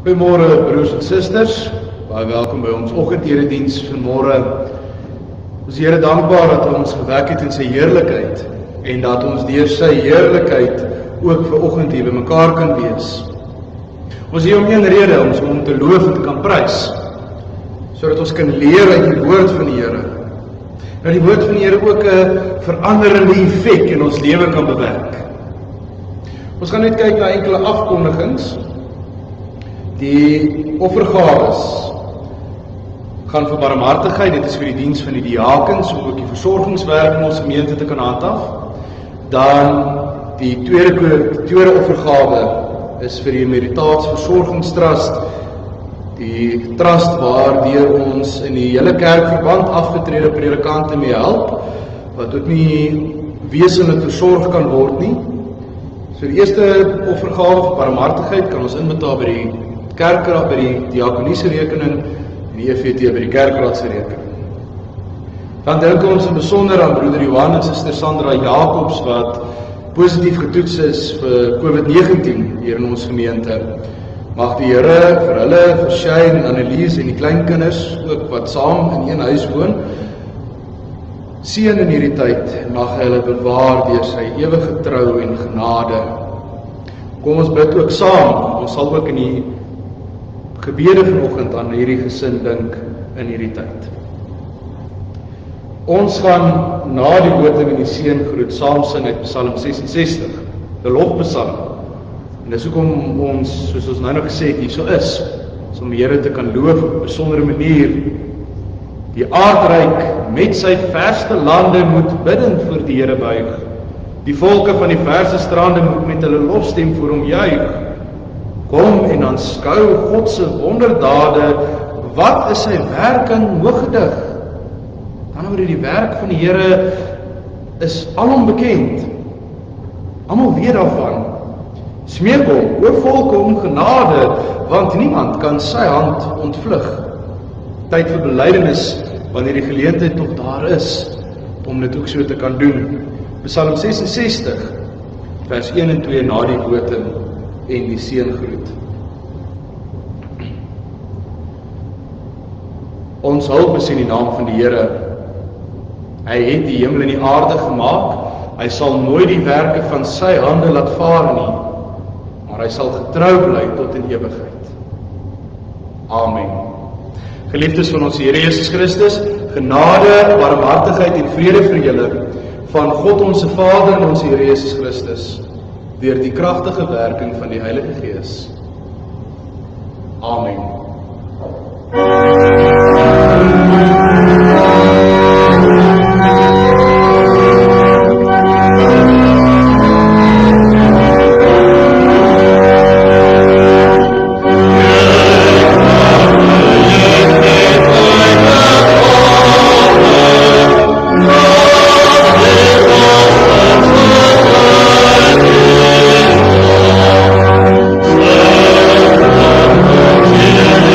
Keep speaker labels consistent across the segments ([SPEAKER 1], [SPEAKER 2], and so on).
[SPEAKER 1] Goeiemôre broers en susters, baie welkom by ons oggendediens vanmôre. Ons Here dankbaar dat ons gewek het in sy heerlikheid en dat ons deur sy heerlikheid ook vanoggend hier bymekaar kan wees. Ons hier om een rede, ons om te loof en te kan prys, sodat ons kan leer uit die woord van die Here. Dat die woord van die Here ook 'n veranderende effek in ons lewe kan bewerk. Ons gaan net kyk na enkele afkondigings. Die offergawes gaan vir barmhartigheid, dit is vir die diens van die diakens, om ook die versorgingswerk in ons gemeente te kan handhaaf. Dan die tweede offergawe is vir die Emeritaats Versorgingstrust, die trust waardeur ons in die hele kerkverband afgetrede predikante mee help, wat ook nie wesenlik versorg kan word nie. So die eerste offergawe vir barmhartigheid kan ons inbetaal by die kerkraad, by die diakoniese rekening en die EVT by die kerkraadse rekening. Dan dink ons in besonder aan broeder Johan en suster Sandra Jacobs wat positief getoets is vir COVID-19 hier in ons gemeente. Mag die Here vir hulle, vir Shane en Annelies en die kleinkinders ook wat saam in een huis woon, seën in hierdie tyd en mag hy hulle bewaar deur sy ewige trou en genade. Kom ons bid ook saam, ons sal ook in die gebede vanoggend aan hierdie gesin dink in hierdie tyd. Ons gaan na die loting en die seëngroet saam sing uit Psalm 66, die lofpsalm. En dis hoekom ons, soos ons nou gesê het, hierso is, om die Here te kan loof op 'n besondere manier. Die aardryk met sy verste lande moet bidden voor die Here buig. Die volke van die verse strande moet met hulle lofstem voor hom juig. Kom en aanskou God se wonderdade, wat is sy werking hoogdig? Dan word die werk van die Here is alom bekend. Almal weet daarvan. Smeek hom, o volke, om genade, want niemand kan sy hand ontvlug. Tyd vir belydenis, wanneer die geleentheid tog daar is, om dit ook so te kan doen. Psalm 66, vers 1 en 2 na die loting en die seëngroet. Ons hulp is in die naam van die Here. Hy het die hemel en die aarde gemaak. Hy sal nooit die werke van sy hande laat vaar nie, maar hy sal getrou bly tot in ewigheid. Amen. Geliefdes van ons Here Jesus Christus, genade, barmhartigheid en vrede vir julle van God ons Vader en ons Here Jesus Christus, deur die kragtige werking van die Heilige Gees. Amen.
[SPEAKER 2] Yeah.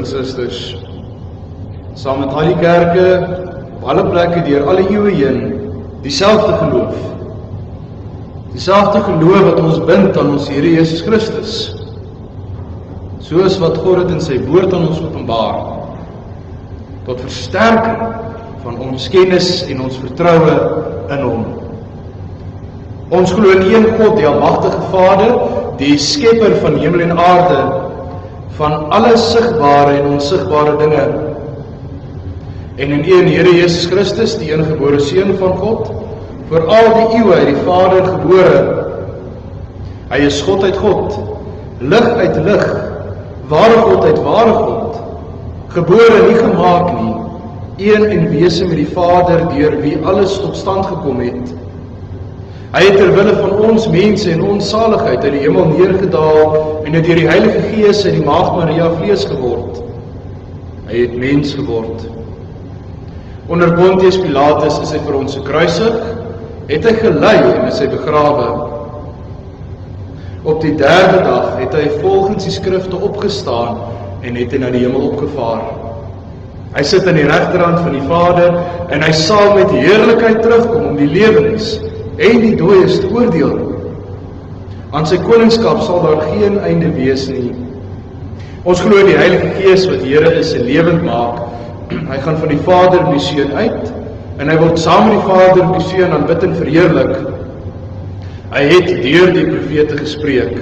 [SPEAKER 1] en susters, saam met al die kerke, op alle plekke deur alle eeue heen, dieselfde geloof. Dieselfde geloof wat ons bind aan ons Here Jesus Christus. Soos wat God het in sy woord aan ons openbaar, tot versterking van ons kennis en ons vertroue in hom. Ons glo in een God, die almagtige Vader, die skepper van hemel en aarde, van alle sigbare en onsigbare dinge. En in een Here Jesus Christus, die eniggebore Seun van God, vir al die eeue uit die Vader gebore. Hy is God uit God, lig uit lig, ware God uit ware God, gebore nie gemaak nie, een en wese met die Vader, deur wie alles tot stand gekom het. Hy het terwille van ons mense en ons saligheid uit die hemel neergedaal en het deur die Heilige Gees uit die Maagd Maria vlees geword. Hy het mens geword. Onder Pontius Pilatus is hy vir ons gekruisig, het hy gelei en is hy begrawe. Op die 3de dag het hy volgens die skrifte opgestaan en het hy na die hemel opgevaar. Hy sit aan die regterhand van die Vader en hy sal met heerlikheid terugkom om die lewendes en die dooies te oordeel. Aan sy koningskap sal daar geen einde wees nie. Ons glo in die Heilige Gees wat Here is en lewend maak. Hy gaan van die Vader en die Seun uit en hy word saam met die Vader en die Seun aanbid en verheerlik. Hy het deur die profete gespreek.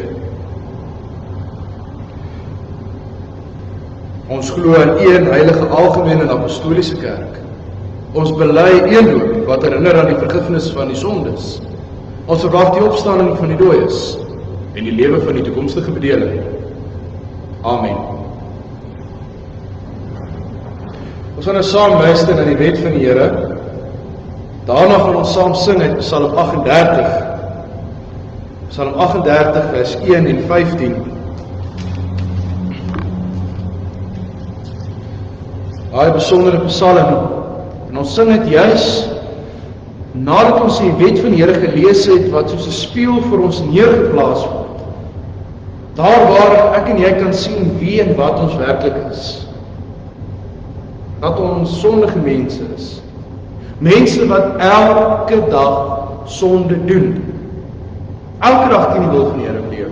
[SPEAKER 1] Ons glo in een heilige algemene en apostoliese kerk. Ons bely een doop wat herinner aan die vergifnis van die sondes. Ons verwag die opstanding van die dooies en die lewe van die toekomstige bedeling. Amen. Ons gaan nou saam luister na die wet van die Here. Daarna gaan ons saam sing uit Psalm 38. Psalm 38 vers 1 en 15. Daai besondere psalm. En ons sing dit juis nadat ons die wet van die Here gelees het wat soos 'n spieël vir ons neergeplaas word. Daar waar ek en jy kan sien wie en wat ons werklik is. Dat ons sondige mense is. Mense wat elke dag sonde doen. Elke dag teen die wil van die Here leef.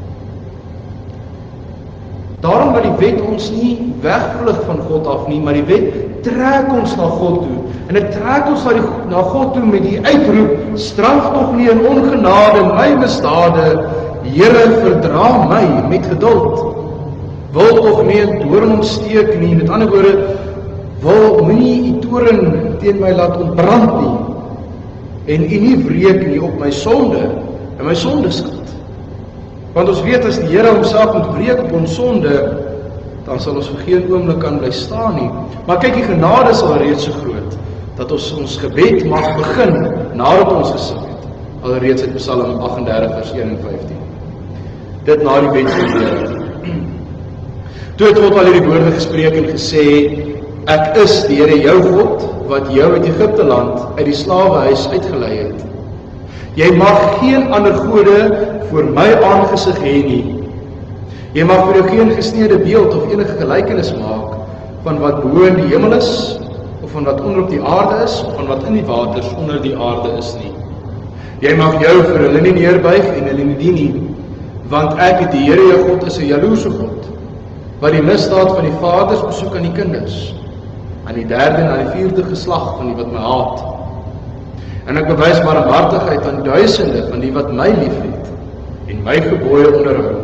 [SPEAKER 1] Daarom wil die wet ons nie wegvlug van God af nie, maar die wet trek ons na God toe. En dit trek ons na God toe met die uitroep, straf tog nie in ongenade my misdade, Here verdra my met geduld. Wil tog nie 'n doorn ontsteek nie, met ander woorde, wil moenie u toorn teen my laat ontbrand nie, en u nie wreek nie op my sonde, en my sondeskuld. Want ons weet as die Here homself moet wreek op ons sonde, dan sal ons vir geen oomblik kan bly staan nie. Maar kyk, die genade is al reeds so groot, dat ons gebed mag begin, nadat ons gesing het, alreeds uit Psalm 38 vers 1 en 15. Dit na die wet van die Here. Toe het God al hierdie woorde gespreek en gesê, ek is die Here jou God, wat jou uit Egipte land, uit die slawehuis uitgelei het. Jy mag geen ander gode voor my aangesig hê nie. Jy mag vir jou geen gesneede beeld of enige gelykenis maak van wat bo in die hemel is, of van wat onder op die aarde is, of van wat in die waters onder die aarde is nie. Jy mag jou vir hulle nie neerbuig en hulle nie dien nie, want ek, die Here jou God, is 'n jaloerse God, wat die misdaad van die vaders besoek aan die kinders, aan die 3de en aan die 4de geslag van die wat my haat. En ek bewys barmhartigheid aan duisende van die wat my liefhet en my gebooie onderhou.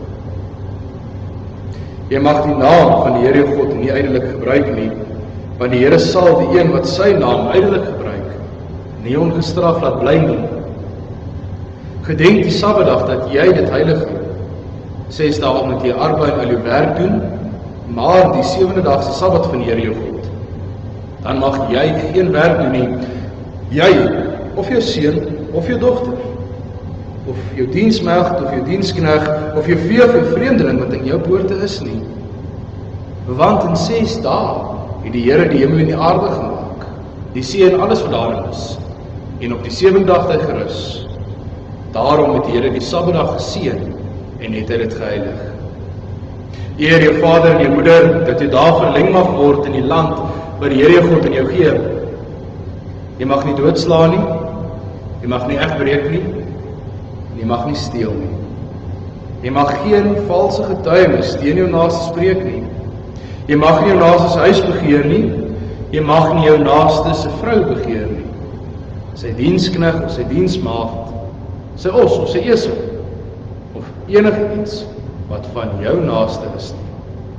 [SPEAKER 1] Jy mag die naam van die Here jou God nie ydelik gebruik nie, want die Here sal die een wat sy naam ydelik gebruik, nie ongestraf laat bly nie. Gedenk die Sabbatdag dat jy dit heilig hou. 6 dae moet jy arbei en al jou werk doen, maar die 7de dag is die Sabbat van die Here jou God. Dan mag jy geen werk doen nie. Jy, of jou seun, of jou dogter, of jou diensmaagd, of jou diensknegt, of jou vee of jou vreemdeling wat in jou poorte is nie. Want in 6 dae het die Here die hemel en die aarde gemaak, die see en alles wat daarin is, en op die 7de dag het hy gerus. Daarom het die Here die Sabbatdag geseën en het hy dit geheilig. Eer jou vader en jou moeder, dat jy daar verleng mag word in die land wat die Here jou God in jou gee. Jy mag nie doodslaan nie, jy mag nie egbreek nie, en jy mag nie steel nie. Jy mag geen valse getuienis teen jou naaste spreek nie. Jy mag nie jou naaste se huis begeer nie, jy mag nie jou naaste se vrou begeer nie. Sy diensknegt of sy diensmaagd, sy os of sy esel, of enigiets wat van jou naaste is nie.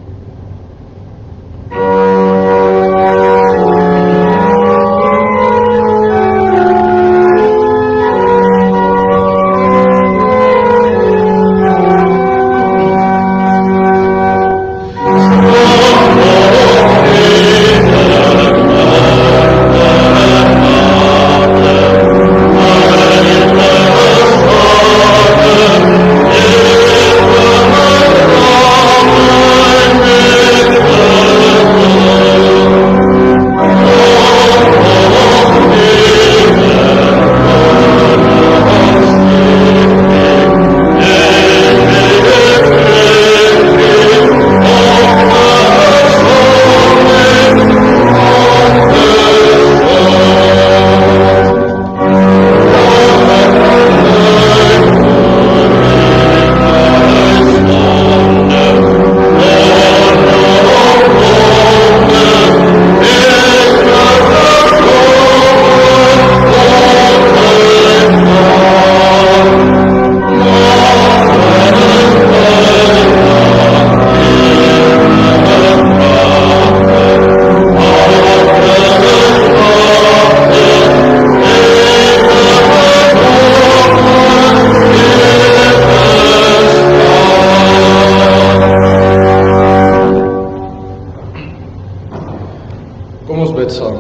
[SPEAKER 1] Kom ons bid saam.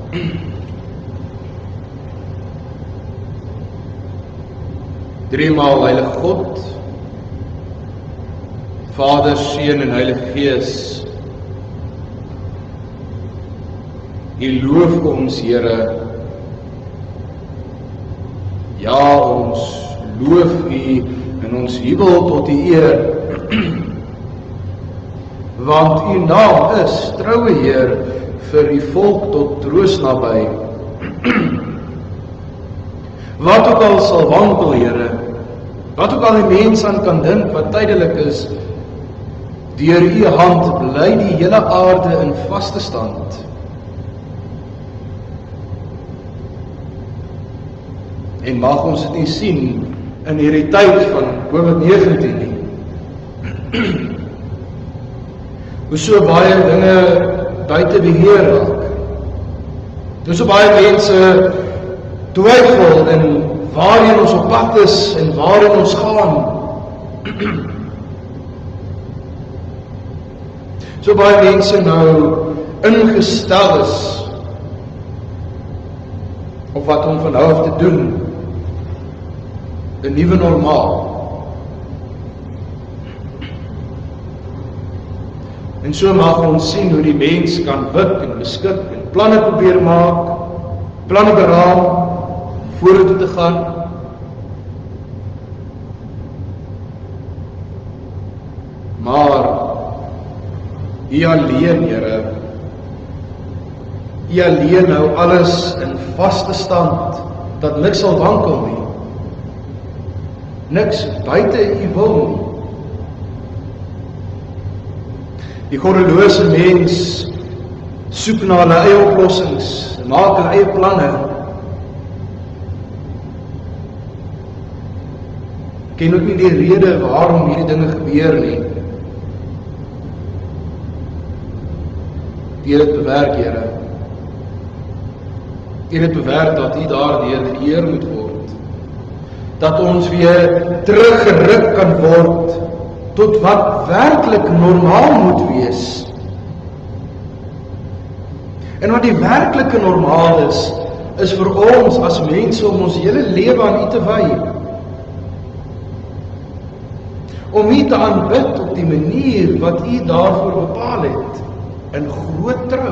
[SPEAKER 1] Driemaal Heilige God, Vader, Seun en Heilige Gees, U loof ons, Here. Ja, ons loof U en ons jubel tot U eer. Want U naam is, troue Heer, vir U volk tot troos naby. Wat ook al sal wankel, Here, wat ook al die mens aan kan dink wat tydelik is, deur U hand bly die hele aarde in vaste stand. En mag ons dit nie sien in hierdie tyd van COVID-19 nie. Hoe so baie dinge buite beheer raak. Hoe so baie mense twyfel in waarheen ons op pad is en waarheen ons gaan. So baie mense nou ingestel is op wat om van nou af te doen. 'n nuwe normaal. En so mag ons sien hoe die mens kan wik en beskik en planne probeer maak, planne beraam, vorentoe te gaan. Maar U alleen, Here, U alleen hou alles in vaste stand, dat niks sal wankel nie. Niks buite U wil nie. Die goddelose mens soek na hulle eie oplossings, maak hulle eie planne. Ken ook nie die rede waarom hierdie dinge gebeur nie. U het dit bewerk, Here. U het dit bewerk dat U daardeur geëer moet word. Dat ons weer teruggeruk kan word tot wat werklik normaal moet wees. En wat die werklike normaal is vir ons as mense om ons hele lewe aan U te wy. Om U te aanbid op die manier wat U daarvoor bepaal het, in groot trou.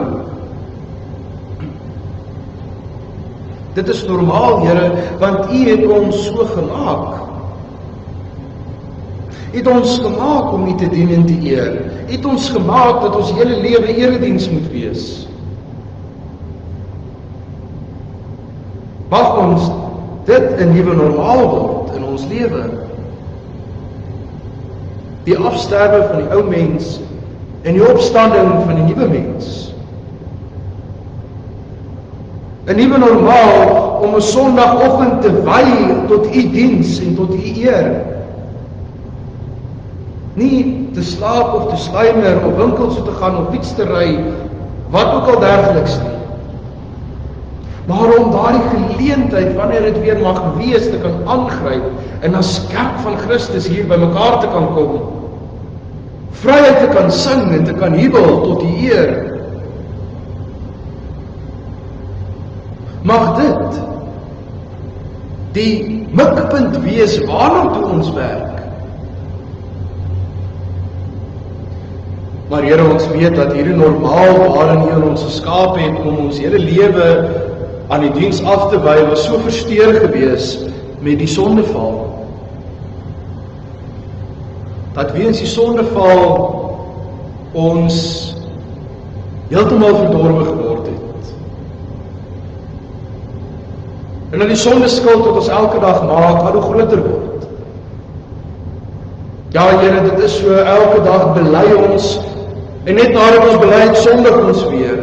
[SPEAKER 1] Dit is normaal, Here, want U het ons so gemaak. het ons gemaak om U te dien en te eer. Het ons gemaak dat ons hele lewe erediens moet wees. Mag ons dit 'n nuwe normaal word in ons lewe. Die afsterwe van die ou mens en die opstanding van die nuwe mens. 'n Nuwe normaal om 'n Sondagoggend te wy tot U diens en tot U eer. Nie te slaap of te sluimer of winkels toe te gaan of fiets te ry, wat ook al dergeliks nie. Maar om daardie geleentheid, wanneer dit weer mag wees, te kan aangryp en as kerk van Christus hier by mekaar te kan kom. Vryheid te kan sing en te kan jubel tot die eer. Mag dit die mikpunt wees waarna toe ons werk. Maar Here, ons weet dat hierdie normaal waarin U ons geskaap het om ons hele lewe aan die diens af te wy, was so versteur gewees met die sondeval. Dat weens die sondeval ons heeltemal verdorwe geword het. En dat die sondeskuld wat ons elke dag maak, wat hoe groter word. Ja, Here, dit is so, elke dag bely ons, en net nadat ons bely het, sondig ons weer.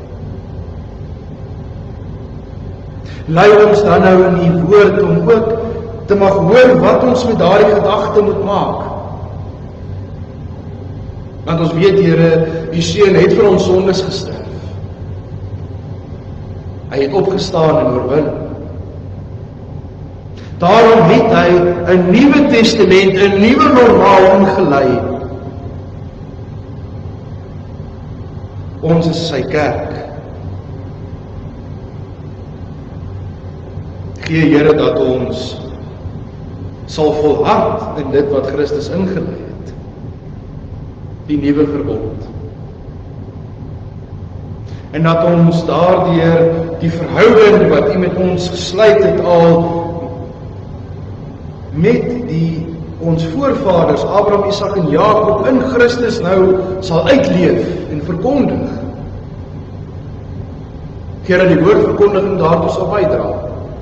[SPEAKER 1] Lei ons dan nou in U woord om ook te mag hoor wat ons met daardie gedagte moet maak. Want ons weet, Here, U Seun het vir ons sondes gesterf. Hy het opgestaan en oorwin. Daarom het hy 'n nuwe testament, 'n nuwe normaal ingelei. Ons is sy kerk. Gee, Here, dat ons sal volhard in dit wat Christus ingelei het. Die nuwe verbond. En dat ons daardeur die verhouding wat U met ons gesluit het al met ons voorvaders, Abraham, Isak en Jakob, in Christus nou sal uitleef en verkondig. Here, die woordverkondiging daartoe sal bydra.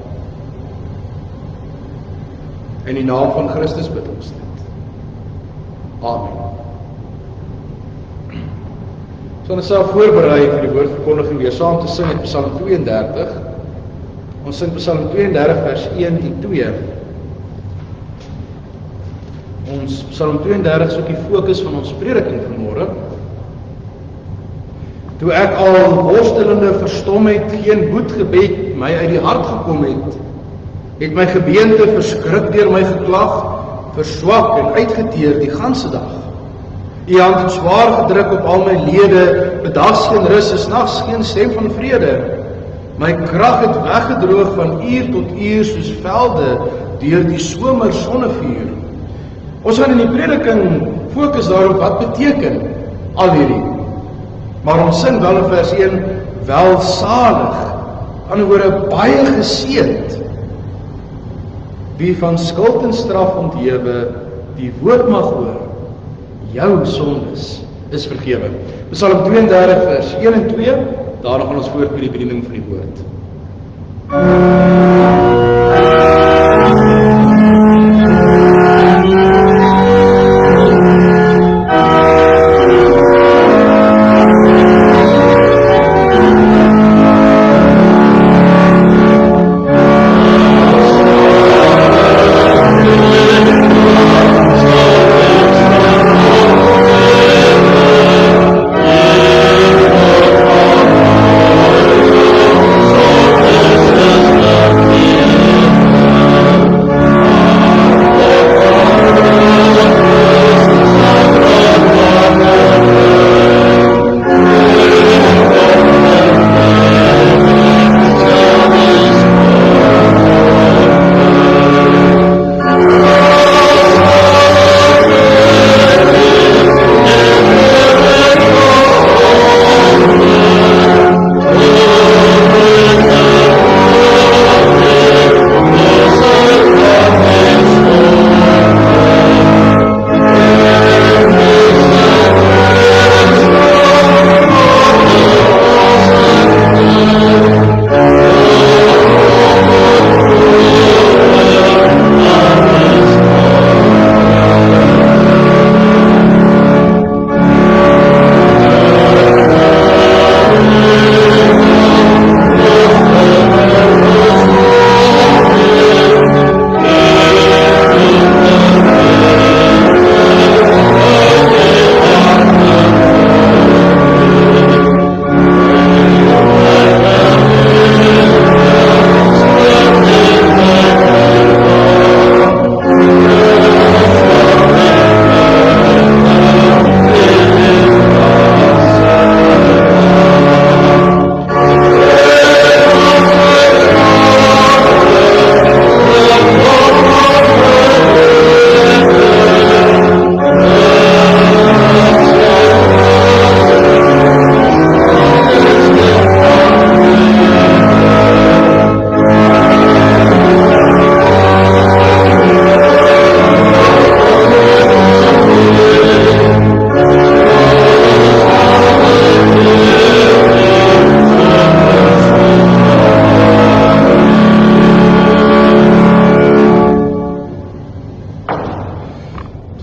[SPEAKER 1] In die naam van Christus bid ons dit. Amen. So ons sal voorberei vir die woordverkondiging weer saam te sing in Psalm 32. Ons sing Psalm 32 vers 1 en 2. Ons Psalm 32 is ook die fokus van ons prediking vanmôre. Toe ek al worstelende verstom het, geen boetgebed my uit die hart gekom het my gebeente verskrik deur my geklag, verswak en uitgeteer die ganse dag. U hand het swaar gedruk op al my lede, bedags geen rus, is nags geen stem van vrede. My krag het weggedroog van uur tot uur soos velde deur die somer sonnevuur. Ons gaan in die prediking fokus daarop wat beteken al hierdie. Maar ons sing wel in vers 1, welsalig, aan woorde baie geseënd, wie van skuld en straf onthewe, die woord mag hoor, jou sondes is vergewe. Psalm 32 vers 1 en 2, daarna gaan ons voort met die bediening van die woord.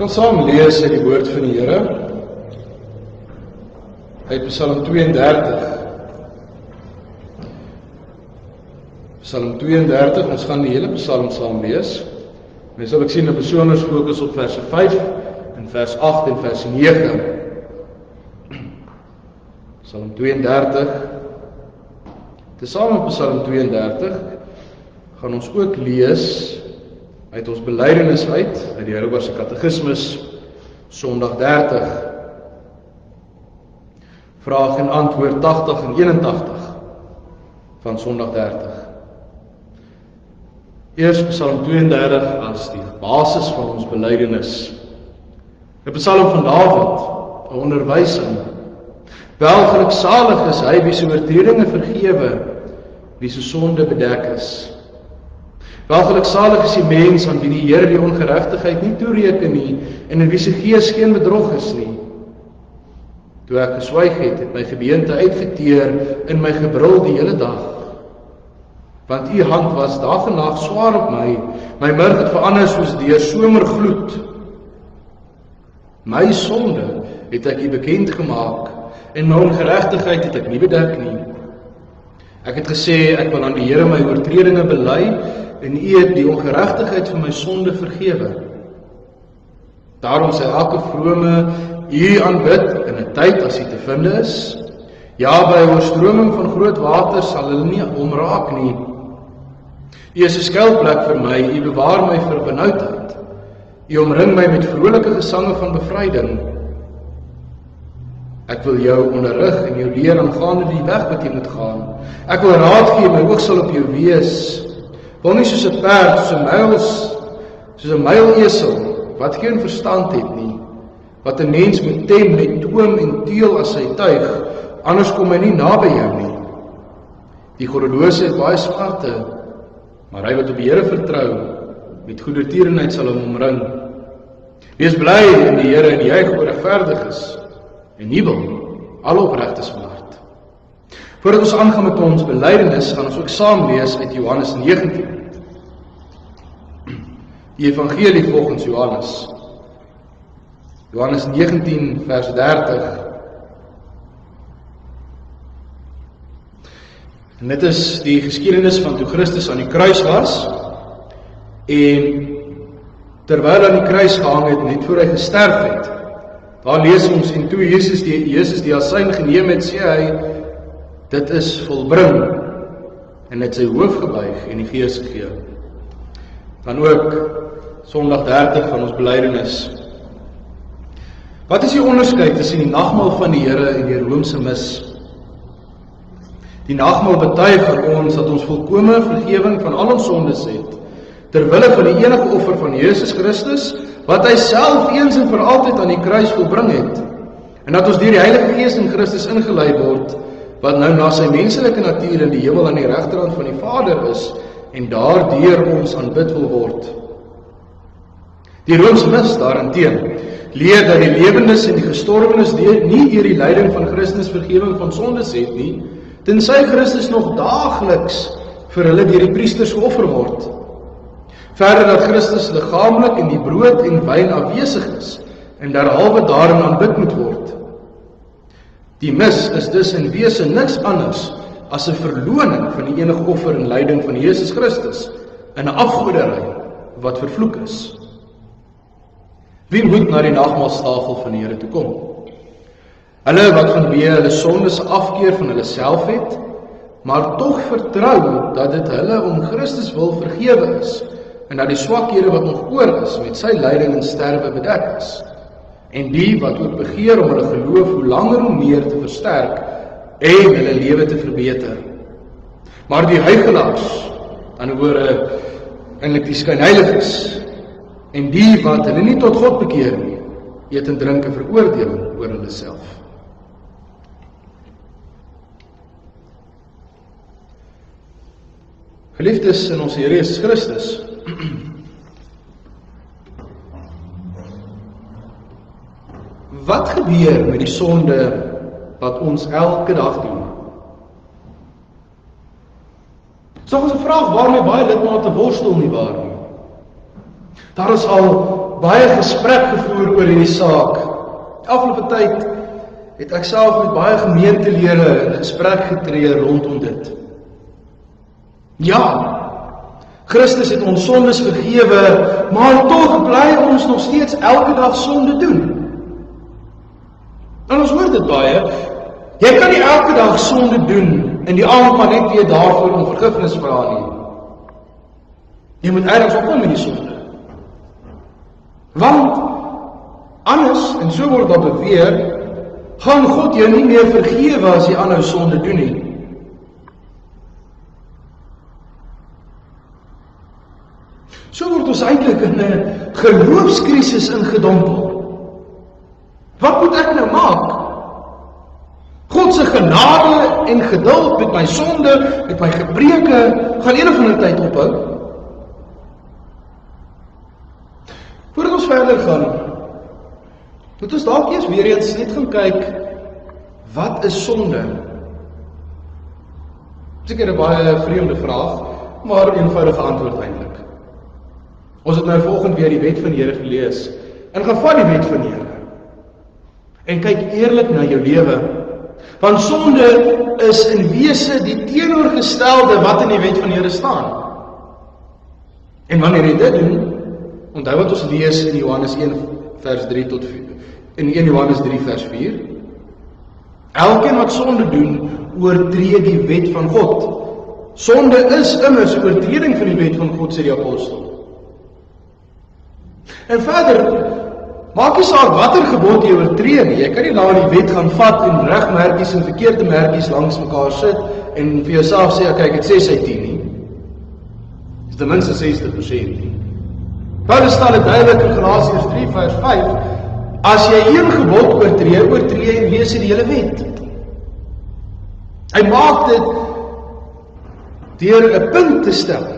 [SPEAKER 1] gaan saam lees uit die woord van die Here, uit Psalm 32. Psalm 32, ons gaan die hele Psalm saam lees. Ons sal ek sien 'n besonders fokus op verse 5 en vers 8 en vers 9. Psalm 32. Tesame met Psalm 32 gaan ons ook lees uit ons belydenis uit die Heidelbergse Katekismus, Sondag 30. Vraag en antwoord 80 en 81 van Sondag 30. Eers Psalm 32 as die basis van ons belydenis. 'n Psalm van Dawid, 'n onderwysing. Welgeluksalig is hy wie se oortredinge vergewe, wie se sonde bedek is. Welgeluksalig is die mens aan wie die Here die ongeregtigheid nie toereken nie en in wie se gees geen bedrog is nie. Toe ek geswyg het my gebeente uitgeteer in my gebrul die hele dag. Want u hand was dag en nag swaar op my murg het verander soos deur somergloed. My sonde het ek u bekend gemaak en my ongeregtigheid het ek nie bedek nie. Ek het gesê ek wil aan die Here my oortredinge bely en u het die ongeregtigheid van my sonde vergewe. Daarom sê elke vrome u aanbid in 'n tyd as hy te vind is. Ja, by 'n oorstroming van groot water sal hulle nie omraak nie. U is 'n skuilplek vir my, u bewaar my vir benoudheid. U omring my met vrolike gesange van bevryding. Ek wil jou onderrig en jou leer aangaande die weg wat jy moet gaan. Ek wil raad gee, my oog sal op jou wees. Wil nie soos 'n perd, soos 'n muilesel, wat geen verstand het nie, wat 'n mens moet tem met toom en teel as sy tuig, anders kom hy nie naby jou nie. Die goddelose het baie smarte, maar hy wat op die Here vertrou, met goedertierenheid sal hom omring. Wees bly in die Here en juig oor regverdiges, en jubel alle opregtes van hart. Voordat ons aangaan met ons belydenis, gaan ons ook saam lees uit Johannes 19. Die evangelie volgens Johannes. Johannes 19 vers 30. En dit is die geskiedenis van toe Christus aan die kruis was en terwyl aan die kruis gehang het, net voor hy gesterf het. Daar lees ons en toe Jesus die asyn geneem het, sê hy, dit is volbring en het sy hoof gebuig en die gees gegee. Dan ook Sondag 30 van ons belydenis. Wat is die onderskeid tussen die nagmaal van die Here en die Romeinse mis? Die nagmaal betuig aan ons dat ons volkome vergewing van al ons sondes het, terwille van die enige offer van Jesus Christus, wat hy self eens en vir altyd aan die kruis volbring het, en dat ons deur die Heilige Gees in Christus ingelei word, wat nou na sy menslike natuur in die hemel aan die regterhand van die Vader is, en daardeur ons aanbid wil word. Die Romeinse mis daarenteen leer dat die lewendes en die gestorwenes nie deur die lyding van Christus vergewing van sondes het nie, tensy Christus nog daagliks vir hulle deur die priesters geoffer word. Verder dat Christus liggaamlik in die brood en wyn afwesig is en derhalwe daarin aanbid moet word. Die mis is dus in wese niks anders as 'n verloning van die enige offer en lyding van Jesus Christus in 'n afgoderry wat vervloek is. Wie moet na die nagmaalstafel van die Here toe kom? Hulle wat vanweë hulle sondes afkeer van hulle self het, maar tog vertrou dat dit hulle om Christus wil vergewe is en dat die swakhede wat nog oor is met sy lyding en sterwe bedek is. En die wat ook begeer om hulle geloof hoe langer hoe meer te versterk en hulle lewe te verbeter. Maar die huigelaars, aan die woorde eintlik die skynheiliges, en die wat hulle nie tot God bekeer nie, eet en drink 'n veroordeling oor hulle self. Geliefdes in ons Here Jesus Christus, wat gebeur met die sonde wat ons elke dag doen? Dit is nog 'n vraag waarmee baie lidmate worstel nie waar nie. Daar is al baie gesprek gevoer oor hierdie saak. Afgelope tyd het ek self met baie gemeentelede in gesprek getree rondom dit. Ja, Christus het ons sondes vergewe, maar tog bly ons nog steeds elke dag sonde doen. En ons hoor dit baie. Jy kan nie elke dag sonde doen en die aand maar net weer daarvoor om vergifnis vra nie. Jy moet eers opkom met die sonde. Want anders, en so word dat beweer, gaan God jou nie meer vergewe as jy aanhou sonde doen nie. So word ons eintlik in 'n geloofskrisis ingedompel. Wat moet ek nou maak? God se genade en geduld met my sonde, met my gebreke, gaan een of ander tyd ophou. Voordat ons verder gaan, moet ons dalk eers weer eens net gaan kyk, wat is sonde? Seker 'n baie vreemde vraag, maar 'n eenvoudige antwoord eintlik. Ons het nou volgende weer die wet van die Here gelees, en gaan vat die wet van die Here, en kyk eerlik na jou lewe, want sonde is in wese die teenoorgestelde wat in die wet van die Here staan. En wanneer jy dit doen, onthou wat ons lees in Johannes 1 vers 3 tot 4, in 1 Johannes 3 vers 4, elkeen wat sonde doen, oortree die wet van God. Sonde is immers 'n oortreding van die wet van God, sê die apostel. En verder, maak nie saak watter gebod jy oortree nie. Jy kan nie nou die wet gaan vat en regmerkies en verkeerde merkies langs mekaar sit en vir jouself sê, kyk, het 6 uit 10 nie. Dit is ten minste 60% nie. Paulus stel dit duidelik in Galasiërs 3 vers 5, as jy een gebod oortree, oortree jy in wese die hele wet. Hy maak dit deur 'n punt te stel,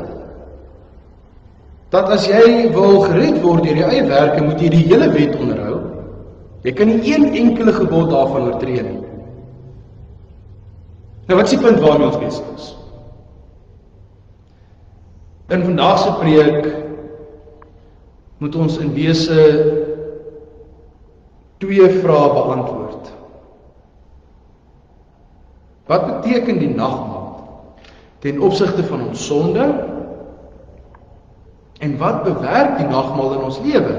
[SPEAKER 1] dat as jy wil gered word deur jou eie werke, moet jy die hele wet onderhou. Jy kan nie een enkele gebod daarvan oortree nie. Nou, wat is die punt waarmee ons besig is? In vandag se preek moet ons in wese 2 vrae beantwoord. Wat beteken die nagmaal ten opsigte van ons sonde? En wat bewerk die nagmaal in ons lewe?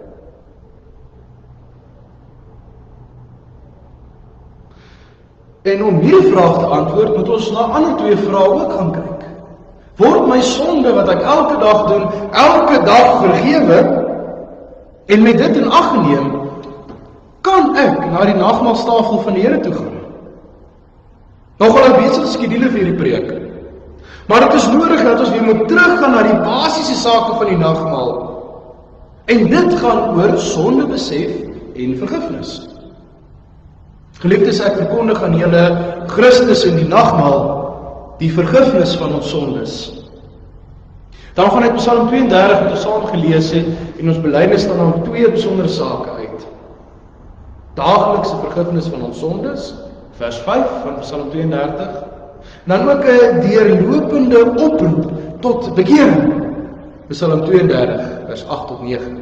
[SPEAKER 1] En om hierdie vraag te antwoord, moet ons na ander 2 vrae ook gaan kyk. Word my sonde wat ek elke dag doen, elke dag vergewe? En met dit in ag geneem, kan ek na die nagmaalstafel van die Here toe gaan? Nogal 'n besige skedule vir die preek. Maar dit is nodig dat ons weer moet teruggaan na die basiese sake van die nagmaal. En dit gaan oor sondebesef en vergifnis. Geliefdes, ek verkondig aan julle Christus in die nagmaal, die vergifnis van ons sondes. Dan gaan uit Psalm 32 wat ons saam gelees het, en ons belydenis staan aan 2 besondere sake uit. Daaglikse vergifnis van ons sondes, vers 5 van Psalm 32, dan ook 'n deurlopende oproep tot bekering, Psalm 32 vers 8 tot 9.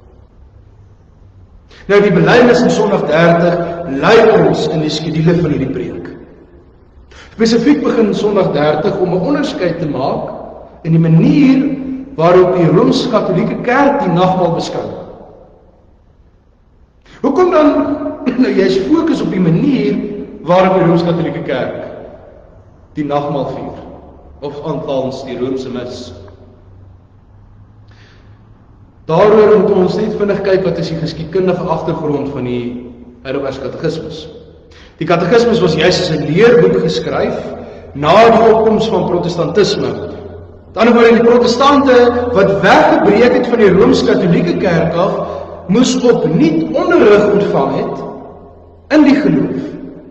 [SPEAKER 1] Nou die belydenis in Sondag 30 lei ons in die skedule van hierdie preek. Spesifiek begin Sondag 30 om 'n onderskeid te maak in die manier waarop die Rooms-Katolieke Kerk die nagmaal beskou. Hoekom dan? Nou jy is fokus op die manier waarop die Rooms-Katolieke Kerk die nagmaal vier, of althans die Romeinse mis. Daaroor moet ons net vinnig kyk wat is die geskiedkundige agtergrond van die Heidelbergse Katekismus. Die Katekismus was juis as 'n leerboek geskryf na die opkoms van protestantisme. Met ander woorde, die protestante wat weggebreek het van die Rooms-Katolieke Kerk af, moes opnuut onderrig ontvang het in die geloof.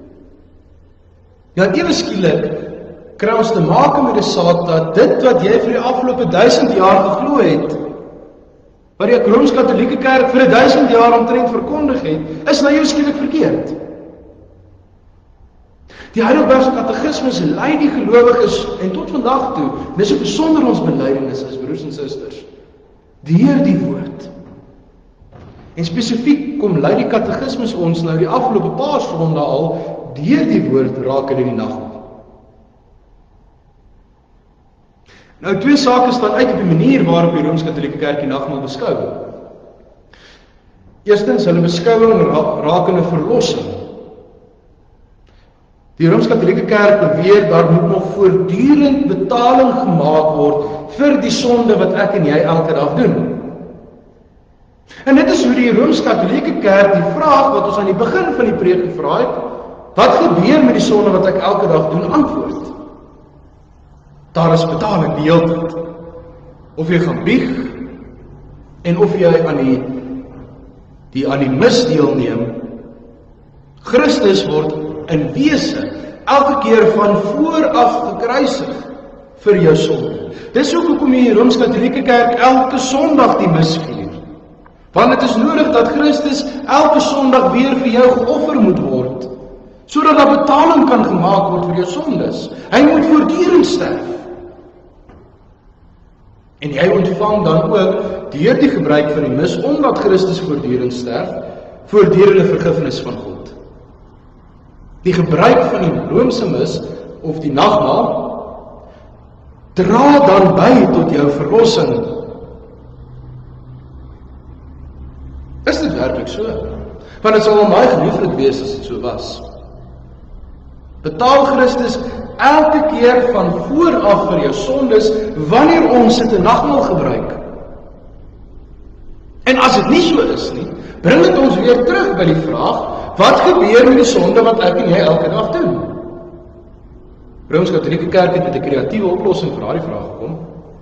[SPEAKER 1] Ja, ewe skielik kry ons te maak met die saak dat dit wat jy vir die afgelope 1000 jaar geglo het, wat die Rooms-Katolieke Kerk vir 1000 jaar omtrent verkondig het, is nou jou skielik verkeerd. Die Heidelbergse Katekismus lei die gelowiges en tot vandag toe, dis hoe besonder ons belydenis is, broers en susters. deur die woord. En spesifiek kom lei die katekismus ons nou die afgelope paar sondae al deur die woord raak in die nagmaal. Nou 2 sake staan uit op die manier waarop die Rooms-Katolieke Kerk die nagmaal beskou. Eerstens, hulle beskouing rakende verlossing. Die Rooms-Katolieke Kerk beweer daar moet nog voortdurend betaling gemaak word vir die sonde wat ek en jy elke dag doen. En dit is hoe die Rooms-Katolieke Kerk die vraag wat ons aan die begin van die preek gevra het, wat gebeur met die sonde wat ek elke dag doen, antwoord. Daar is betaling die hele tyd. Of jy gaan bieg, en of jy aan die mis deelneem, Christus word in wese elke keer van vooraf gekruisig vir jou sonde. Dis ook hoekom die Rooms-Katolieke Kerk elke Sondag die mis vier. Want het is nodig dat Christus elke Sondag weer vir jou geoffer moet word, sodat daar betaling kan gemaak word vir jou sondes. Hy moet voortdurend sterf. En jy ontvang dan ook deur die gebruik van die mis, omdat Christus voortdurend sterf, voortdurende vergifnis van God. Die gebruik van die Roomse mis, of die nagmaal, dra dan by tot jou verlossing. Is dit werklik so? Want het sal baie gelieflik wees as dit so was. Betaal Christus elke keer van vooraf vir jou sondes, wanneer ons dit 'n nagmaal gebruik. En as dit nie so is nie, bring dit ons weer terug by die vraag, wat gebeur met die sonde wat ek en jy elke dag doen? Rooms-Katolieke Kerk het met 'n kreatiewe oplossing vir daardie vraag gekom.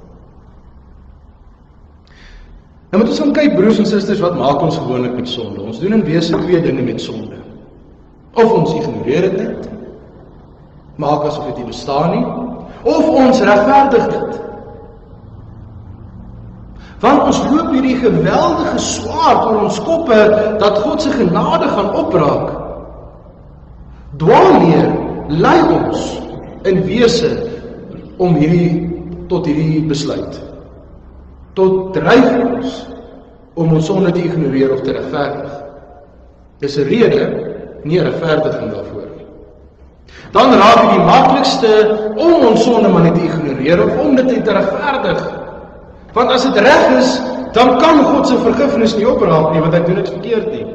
[SPEAKER 1] Nou moet ons gaan kyk, broers en susters, wat maak ons gewoonlik met sonde? Ons doen in wese 2 dinge met sonde. Of ons ignoreer dit net, maak asof dit nie bestaan nie, of ons regverdig dit. Want ons loop hierdie geweldige swaard oor ons koppe, dat God se genade gaan opraak. Dwaalleer lei ons in wese om tot hierdie besluit. Tot dryf ons om ons sonde te ignoreer of te regverdig. Dis 'n rede, nie 'n regverdiging daarvoor nie. Dan raak dit die maklikste om ons sonde maar net te ignoreer of om dit te regverdig. Want as dit reg is, dan kan God se vergifnis nie opraak nie, want ek doen dit verkeerd nie.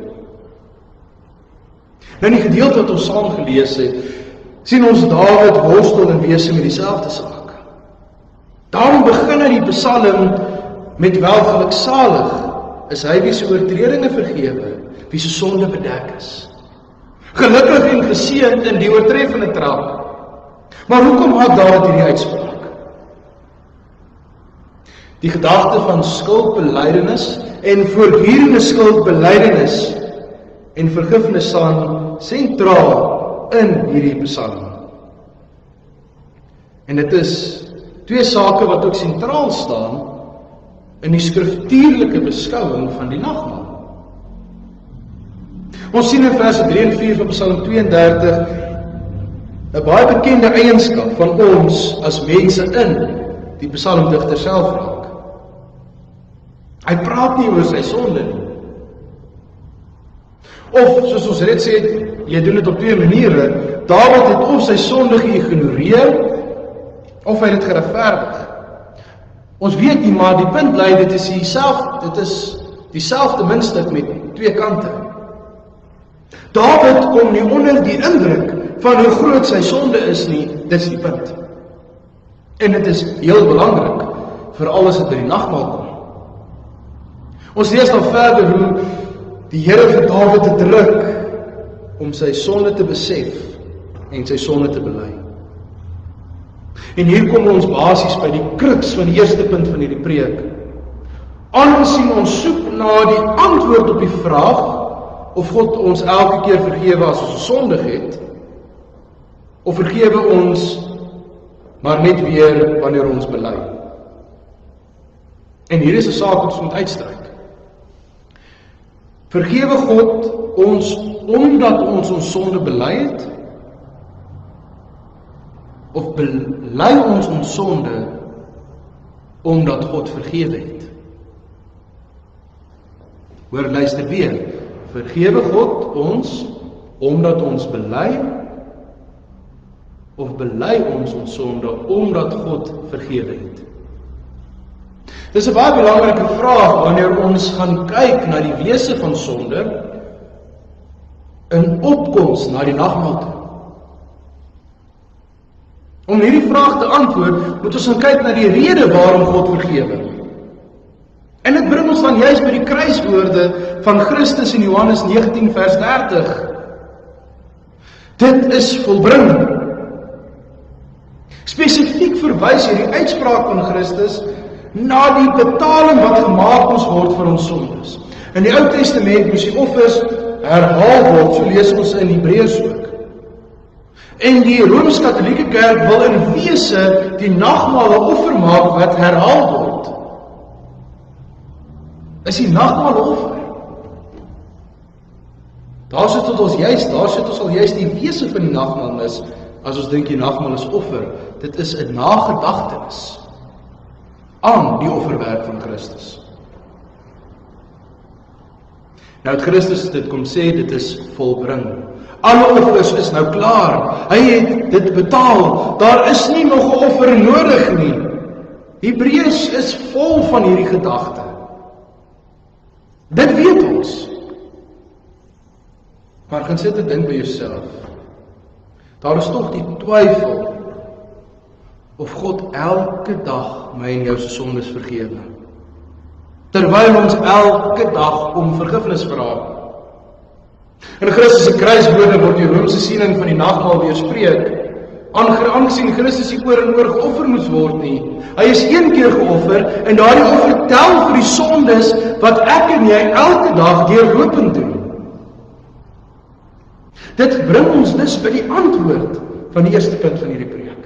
[SPEAKER 1] Nou in die gedeelte wat ons saam gelees het, sien ons Dawid worstel in wese met dieselfde saak. Daarom begin hy die Psalm met welgeluksalig is hy wie se oortredinge vergewe, wie se sonde bedek is. Gelukkig en geseënd in die oortreffende trap. Maar hoekom maak Dawid hierdie uitspraak? Die gedagte van skuldbelydenis en voortdurende skuldbelydenis en vergifnis staan sentraal in hierdie Psalm. En dit is 2 sake wat ook sentraal staan in die skriftuurlike beskouing van die nagmaal. Ons sien in verse 3 en 4 van Psalm 32 'n baie bekende eienskap van ons as mense in die psalmdigter self raak. Hy praat nie oor sy sonde nie. Of, soos ons reeds sê, jy doen dit op 2 maniere. Dawid het of sy sonde geïgnoreer, of hy het geregverdig. Ons weet nie, maar die punt bly, dit is dieselfde muntstuk met 2 kante. Dawid kom nie onder die indruk van hoe groot sy sonde is nie, dit is die punt. En dit is heel belangrik, veral as dit by die nagmaal kom. Ons lees dan verder hoe die Here vir Dawid te druk om sy sonde te besef en sy sonde te bely. En hier kom ons basies by die kruks van die eerste punt van hierdie preek. Aangesien ons soek na die antwoord op die vraag of God ons elke keer vergewe as ons sondig het, of vergewe ons maar net weer wanneer ons bely. En hier is 'n saak wat ons moet uitstryk. Vergewe God ons omdat ons sonde bely het, of bely ons sonde omdat God vergewe het? Hoor, luister weer. Vergewe God ons, omdat ons bely, of bely ons sonde, omdat God vergewe het? Dis 'n baie belangrike vraag wanneer ons gaan kyk na die wese van sonde in opkoms na die nagmaal toe. Om hierdie vraag te antwoord, moet ons gaan kyk na die rede waarom God vergewe. En dit bring ons dan juist by die kruiswoorde van Christus in Johannes 19 vers 30. Dit is volbring. Spesifiek verwys hierdie uitspraak van Christus na die betaling wat gemaak moes word vir ons sondes. In die Ou Testament moes die offers herhaal word, so lees ons in Hebreërs ook. En die Rooms-Katolieke Kerk wil in wese die nagmaal 'n offer maak wat herhaal word. Is die nagmaal 'n offer? Daar sit ons al juist die wese van die nagmaal mis, as ons dink die nagmaal is offer. Dit is 'n nagedagtenis aan die offerwerk van Christus. Nou het Christus dit kom sê, dit is volbring. Alle offers is nou klaar. Hy het dit betaal. Daar is nie nog 'n offer nodig nie. Hebreërs is vol van hierdie gedagte. Dit weet ons. Maar gaan sit en dink by jouself. Daar is tog die twyfel of God elke dag my en jou se sondes vergewe. Terwyl ons elke dag om vergifnis vra. In Christus se kruiswoorde word die Romeinse siening van die nagmaal weerspreek. Aangesien Christus nie oor en oor geoffer moes word nie. Hy is een keer geoffer en daardie offer tel vir die sondes wat ek en jy elke dag deurlopend doen. Dit bring ons dus by die antwoord van die eerste punt van hierdie preek.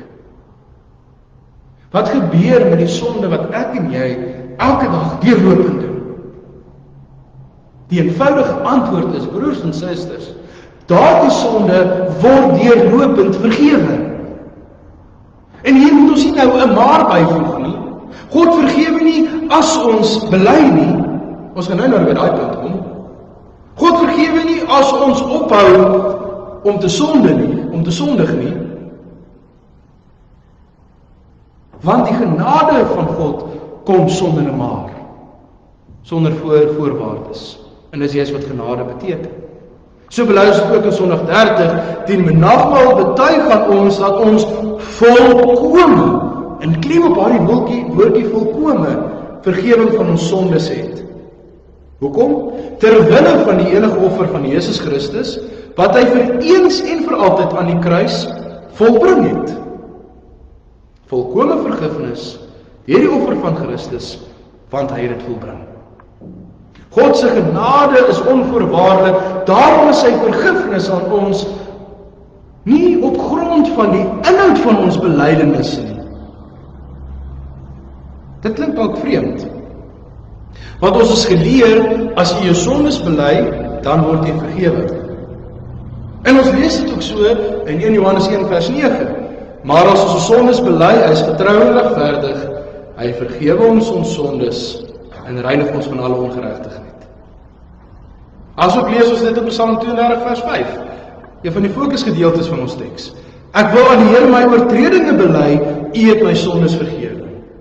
[SPEAKER 1] Wat gebeur met die sonde wat ek en jy elke dag deurlopend doen? Die eenvoudige antwoord is, broers en susters, daardie sonde word deurlopend vergewe. En hier moet ons nie nou 'n maar byvoeg nie. God vergewe nie as ons bely nie. Ons gaan nou by daai punt kom. God vergewe nie as ons ophou om te sondig nie. Want die genade van God kom sonder 'n maar. Sonder voorwaardes. En dis juist wat genade beteken. So bely ons ook in Sondag 30, die nagmaal betuig aan ons dat ons volkome, en klem op daardie woordjie volkome, vergewing van ons sondes het. Hoekom? Terwille van die enige offer van Jesus Christus, wat hy vir eens en vir altyd aan die kruis volbring het. Volkome vergifnis deur die offer van Christus, want hy het dit volbring. God se genade is onvoorwaardelik, daarom is sy vergifnis aan ons nie op grond van die inhoud van ons belydenis nie. Dit klink dalk vreemd. Want ons is geleer, as jy jou sondes bely, dan word jy vergewe. En ons lees dit ook so in 1 Johannes 1 vers 9. Maar as ons sondes bely, hy is getrou en regverdig, hy vergewe ons sondes en reinig ons van alle ongeregtigheid. Asook lees ons dit in Psalm 32 vers 5, een van die fokusgedeeltes van ons teks. Ek wil aan die Here my oortredinge bely, U het my sondes vergewe.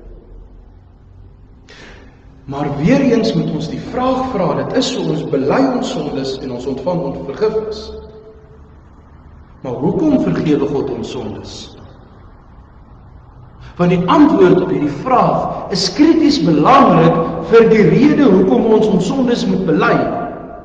[SPEAKER 1] Maar weer eens moet ons die vraag vra, dit is so, ons bely ons sondes en ons ontvang ons vergifnis. Maar hoekom vergewe God ons sondes? Want die antwoord op hierdie vraag is krities belangrik vir die rede hoekom ons sondes moet bely.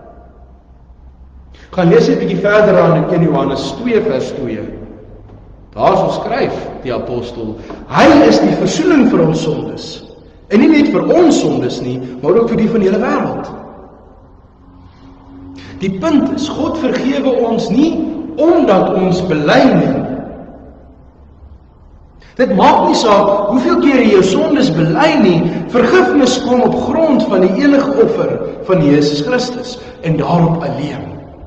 [SPEAKER 1] Gaan lees 'n bietjie verder aan in 1 Johannes 2 vers 2. Daar so skryf die apostel, hy is die versoening vir ons sondes. En nie net vir ons sondes nie, maar ook vir die van die hele wêreld. Die punt is, God vergewe ons nie omdat ons bely nie. Dit maak nie saak hoeveel keer jy jou sondes bely nie, vergifnis kom op grond van die enige offer van Jesus Christus en daarop alleen.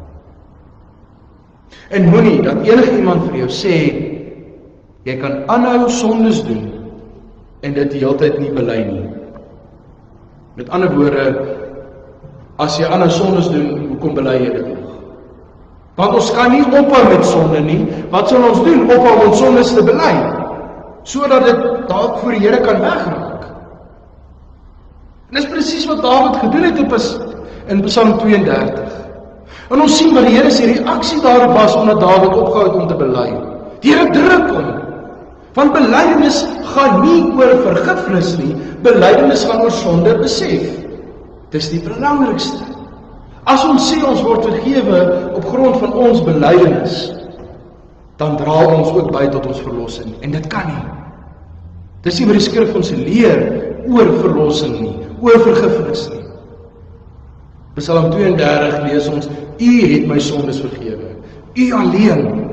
[SPEAKER 1] En moenie dat enige iemand vir jou sê, jy kan aanhou sondes doen en dit die hele tyd nie bely nie. Met ander woorde, As jy ander sondes doen, hoekom bely jy dit nog? Want ons kan nie ophou met sonde nie. Wat sal ons doen? Ophou om ons sondes te bely, sodat dit dalk voor die Here kan wegraak. En dis presies wat Dawid gedoen het in Psalm 32. En ons sien wat die Here se reaksie daarop was, omdat Dawid opgehou het om te bely. Die Here druk hom. Want belydenis gaan nie oor vergifnis nie, belydenis gaan oor sonde besef. Dis die belangrikste. As ons sê ons word vergewe op grond van ons belydenis, dan dra ons ook by tot ons verlossing. En dit kan nie. Dis nie wat die skrif ons leer oor verlossing nie, oor vergifnis nie. Psalm 32 lees ons, U het my sondes vergewe, U alleen.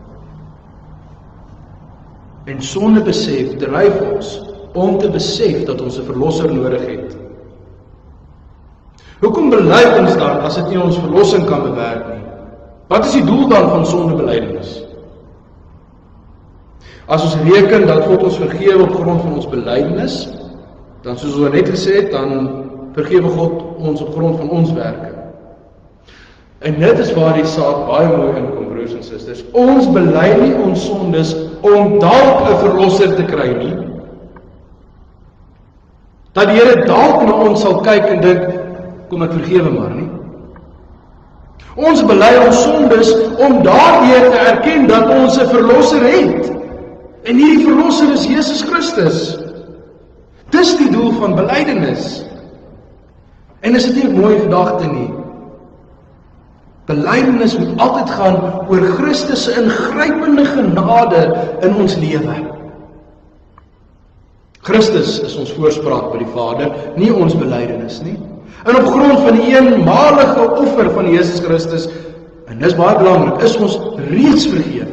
[SPEAKER 1] En sonde besef dryf ons om te besef dat ons 'n verlosser nodig het. Hoekom bely ons dan as dit nie ons verlossing kan bewerk nie? Wat is die doel dan van sondebelydenis? As ons reken dat God ons vergewe op grond van ons belydenis, dan soos ons net gesê het, dan vergewe God ons op grond van ons werke. En dit is waar die saak baie mooi inkom, broers en susters. Ons bely nie ons sondes om dalk 'n verlosser te kry nie. Dat die Here dalk na ons sal kyk en dink, kom ek vergewe maar nie. Ons bely ons sondes om daardeur te erken dat ons 'n verlosser het. En hierdie verlosser is Jesus Christus. Dis die doel van belydenis. En is dit nie 'n mooi gedagte nie? Belydenis moet altyd gaan oor Christus se ingrypende genade in ons lewe. Christus is ons voorspraak by die Vader, nie ons belydenis nie. En op grond van die eenmalige offer van Jesus Christus, en dis baie belangrik, is ons reeds vergewe.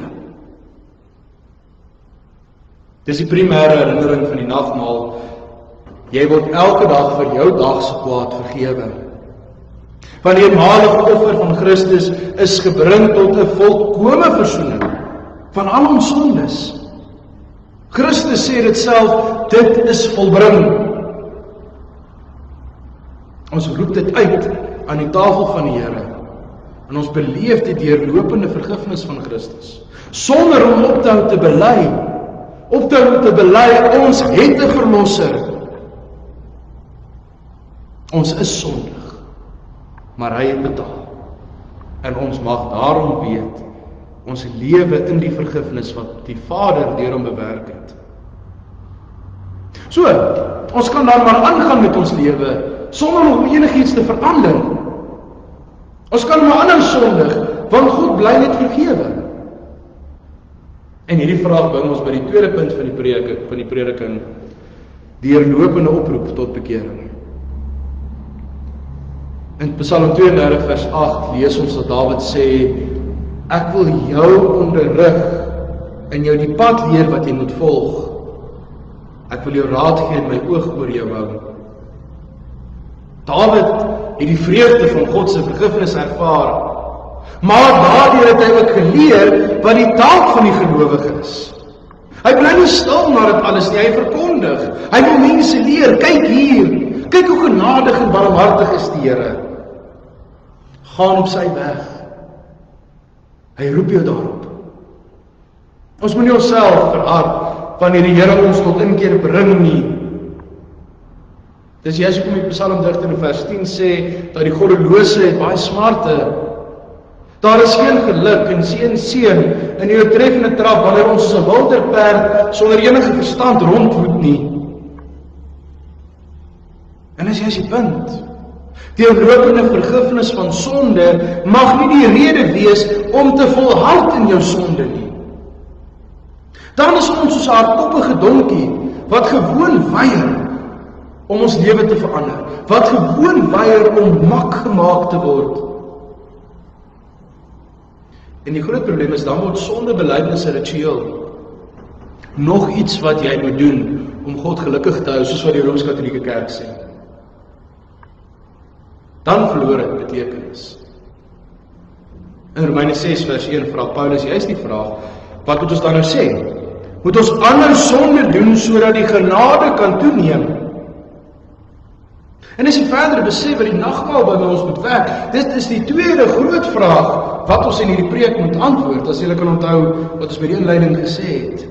[SPEAKER 1] Dis die primêre herinnering van die nagmaal. Jy word elke dag vir jou dag se kwaad vergewe. Want die eenmalige offer van Christus is gebring tot 'n volkome versoening van al ons sondes. Christus sê dit self, dit is volbring. Ons roep dit uit aan die tafel van die Here. En ons beleef die deurlopende vergifnis van Christus. Sonder om op te hou te bely. Op te hou te bely, ons het 'n verlosser. Ons is sondig, maar hy het betaal. En ons mag daarom weet, ons lewe in die vergifnis wat die Vader deur hom bewerk het. So, ons kan dan maar aangaan met ons lewe, sonder om enigiets te verander. Ons kan maar aanhou sondig, want God bly net vergewe. En hierdie vraag bring ons by die tweede punt van die prediking, deurlopende oproep tot bekering. In Psalm 32 vers 8 lees ons dat Dawid sê, ek wil jou onderrig en jou die pad leer wat jy moet volg. Ek wil jou raad gee en my oog oor jou hou. Dawid het die vreugde van God se vergifnis ervaar, maar daardeur het hy ook geleer wat die taak van die gelowige is. Hy bly nie stil na dit alles nie, hy verkondig. Hy wil mense leer, kyk hier, kyk hoe genadig en barmhartig is die Here. Gaan op sy weg. Hy roep jou daarop. Ons moet nie onsself verhard wanneer die Here ons tot inkeer bring nie. Dis juist hoekom die psalmdigter in vers 10 sê, dat die goddelose het baie smarte. Daar is geen geluk en geen seën in die oortreffende trap wanneer ons soos 'n wilde perd sonder enige verstand rondwoed nie. En as jy die punt, deurlopende vergifnis van sonde mag nie die rede wees om te volhard in jou sonde nie. Dan is ons soos 'n hardkoppige donkie wat gewoon weier om ons lewe te verander, wat gewoon weier om mak gemaak te word. En die groot probleem is, dan word sondebelydenis 'n ritueel. Nog iets wat jy moet doen om God gelukkig te hou, soos wat die Rooms-Katolieke Kerk sê. Dan verloor dit betekenis. In Romeine 6 vers 1 vra Paulus juist die vraag, wat moet ons dan nou sê? Moet ons ander sonde doen sodat die genade kan toeneem?
[SPEAKER 2] En as jy verder besef wat die nagmaal by ons moet werk, dit is die tweede groot vraag wat ons in hierdie preek moet antwoord, as julle kan onthou wat ons by die inleiding gesê het.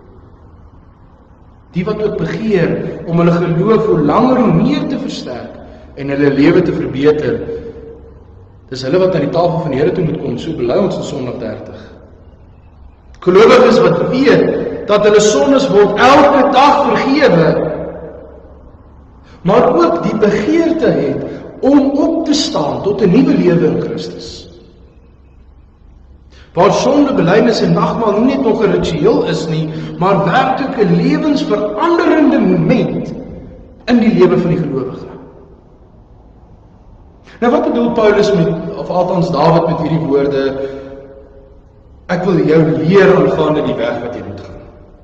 [SPEAKER 2] Die wat ook begeer om hulle geloof hoe langer hoe meer te versterk en hulle lewe te verbeter, dis hulle wat aan die tafel van die Here toe moet kom, so bely ons in Sondag 30. Gelowiges wat weet dat hulle sondes word elke dag vergewe, maar ook die begeerte het om op te staan tot 'n nuwe lewe in Christus. Waar sondebelydenis en nagmaal nie net nog 'n ritueel is nie, maar werklik 'n lewensveranderende moment in die lewe van die gelowige. Nou wat bedoel Paulus met, of althans Dawid met hierdie woorde, ek wil jou leer aangaande die weg wat jy moet gaan.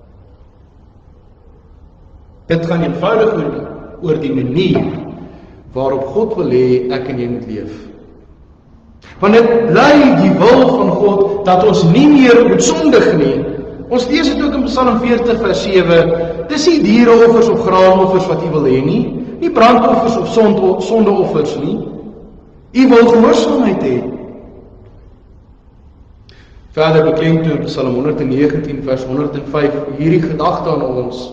[SPEAKER 2] Dit gaan eenvoudig oor die manier waarop God wil hê ek en jy moet leef. Want dit bly die wil van God dat ons nie meer moet sondig nie. Ons lees dit ook in Psalm 40 vers 7. Dis nie diereoffers of graanoffers wat U wil hê nie brandoffers of sondeoffers nie. U wil gehoorsaamheid hê. Verder beklemtoon Psalm 119 vers 105 hierdie gedagte aan ons.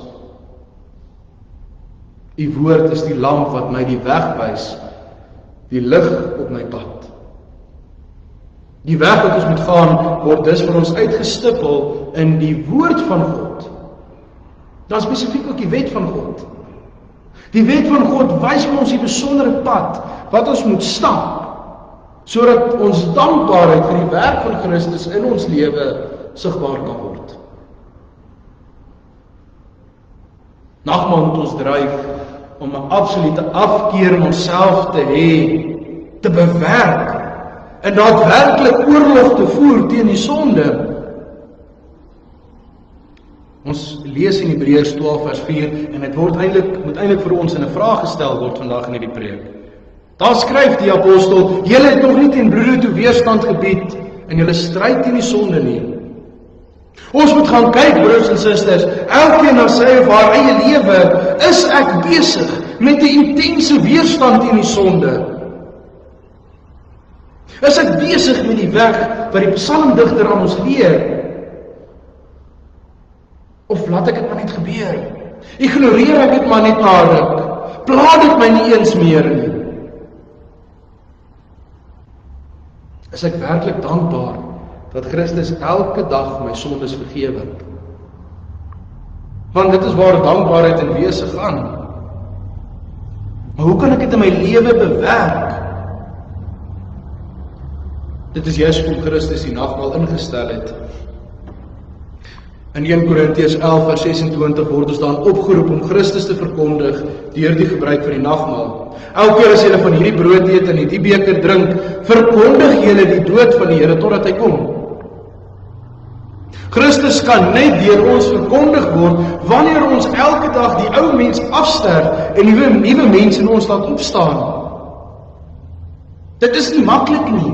[SPEAKER 2] U woord is die lamp wat my die weg wys, die lig op my pad. Die weg wat ons moet gaan, word dus vir ons uitgestippel in die woord van God. Dan spesifiek ook die wet van God. Die wet van God wys vir ons die besondere pad wat ons moet stap, sodat ons dankbaarheid vir die werk van Christus in ons lewe sigbaar kan word. Nagmaal moet ons dryf om 'n absolute afkeer in onsself te hê, te bewerk, en daadwerklik oorlog te voer teen die sonde. Ons lees in Hebreërs 12 vers 4 en dit moet eintlik vir ons in 'n vraag gestel word vandag in hierdie preek. Daar skryf die apostel: "Julle het nog nie teen bloede toe weerstand gebied en julle stryd teen die sonde nie." Ons moet gaan kyk, broers en susters, elkeen na sy of haar eie lewe, is ek besig met 'n intense weerstand teen die sonde? Is ek besig met die weg wat die psalmdigter aan ons leer? Of laat ek dit maar net gebeur? Ignoreer ek dit maar net na 'n ruk? Pla dit my nie eens meer nie? Is ek werklik dankbaar dat Christus elke dag my sondes vergewe? Want dit is waar dankbaarheid in wese gaan. Maar hoe kan ek dit in my lewe bewerk? Dit is juist hoe Christus die nagmaal ingestel het. In 1 Korintiërs 11 vers 26 word ons dan opgeroep om Christus te verkondig deur die gebruik van die nagmaal. Elke keer as julle van hierdie brood eet en die beker drink, verkondig julle die dood van die Here totdat hy kom. Christus kan net deur ons verkondig word wanneer ons elke dag die ou mens afsterf en die nuwe mens in ons laat opstaan. Dit is nie maklik nie.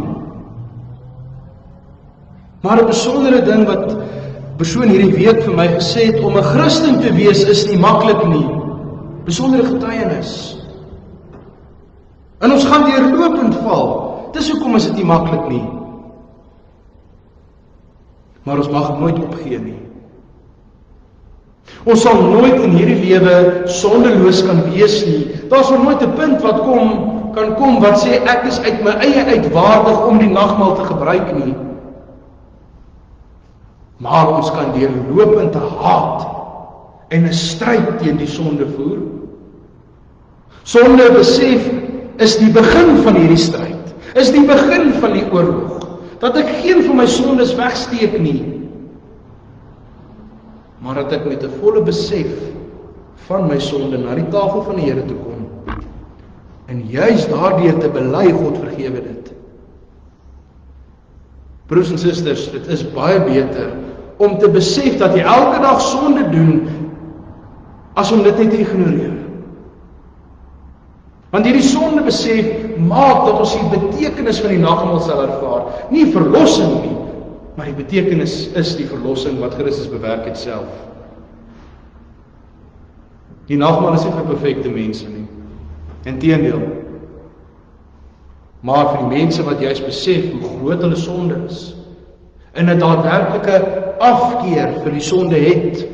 [SPEAKER 2] Maar 'n besondere ding wat persoon hierdie week vir my gesê het, om 'n Christen te wees is nie maklik nie. Besondere getuienis. En ons gaan deurlopend val. Dis hoekom is dit nie maklik nie. Maar ons mag nooit opgee nie. Ons sal nooit in hierdie lewe sondeloos kan wees nie. Daar sal nooit 'n punt wat kan kom wat sê ek is uit my eie uitwaardig om die nagmaal te gebruik nie. Maar ons kan deurlopend te haat en 'n stryd teen die sonde voer. Sonde besef is die begin van hierdie stryd. Is die begin van die oorlog. Dat ek geen van my sondes wegsteek nie. Maar dat ek met 'n volle besef van my sonde na die tafel van die Here toe kom. En juis daardeur te bely, God vergewe dit. Broers en susters, dit is baie beter om te besef dat jy elke dag sonde doen, as om dit net te ignoreer. Want hierdie sonde besef maak dat ons die betekenis van die nagmaal sal ervaar. Nie verlossing nie, maar die betekenis is die verlossing wat Christus bewerk het self. Die nagmaal is nie vir perfekte mense nie. Inteendeel. Maar vir die mense wat juist besef hoe groot hulle sonde is, en 'n daadwerklike afkeer vir die sonde het,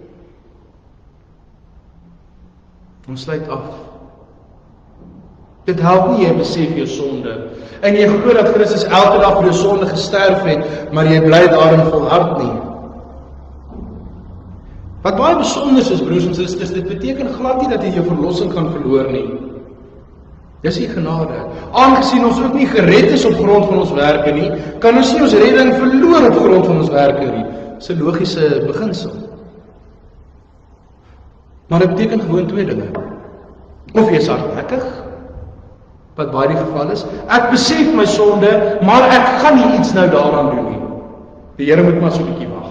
[SPEAKER 2] ons sluit af. Dit help nie jy besef jou sonde, en jy glo dat Christus elke dag vir jou sonde gesterf het, maar jy bly daarin volhard nie. Wat baie besonder is, broers en susters, dit beteken glad nie dat jy jou verlossing gaan verloor nie. Dis die genade. Aangesien ons ook nie gered is op grond van ons werke nie, kan ons nie ons redding verloor op grond van ons werke nie. Dis 'n logiese beginsel. Maar dit beteken gewoon twee dinge. Of jy is hardnekkig, wat baie die geval is. Ek besef my sonde, maar ek gaan nie iets nou daaraan doen nie. Die Here moet maar so 'n bietjie wag.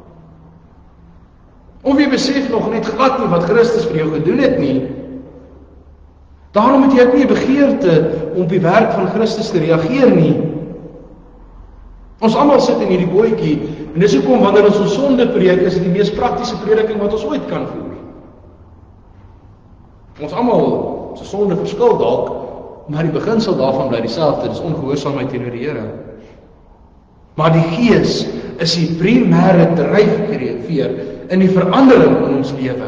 [SPEAKER 2] Of jy besef nog net glad nie wat Christus vir jou gedoen het nie. Daarom het jy ook nie 'n begeerte om op die werk van Christus te reageer nie. Ons almal sit in hierdie bootjie, en dis hoekom wanneer ons sonde preek, is dit die mees praktiese prediking wat ons ooit kan voer. Ons almal se sonde verskil dalk, maar die beginsel daarvan bly dieselfde, dis ongehoorsaamheid teenoor die Here. Maar die Gees is die primêre dryfveer in die verandering in ons lewe.